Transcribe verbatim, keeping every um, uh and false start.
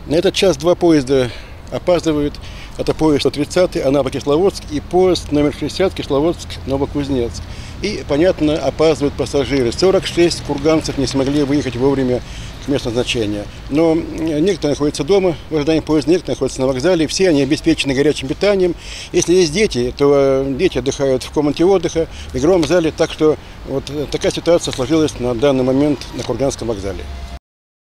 На этот час два поезда опаздывают. Это поезд сто тридцатый Анапа-Кисловодск и поезд номер шестьдесят Кисловодск-Новокузнецк. И, понятно, опаздывают пассажиры. сорок шесть курганцев не смогли выехать вовремя к месту назначения. Но некоторые находятся дома в ожидании поезда, некоторые находятся на вокзале. Все они обеспечены горячим питанием. Если есть дети, то дети отдыхают в комнате отдыха, в игровом зале. Так что вот такая ситуация сложилась на данный момент на Курганском вокзале.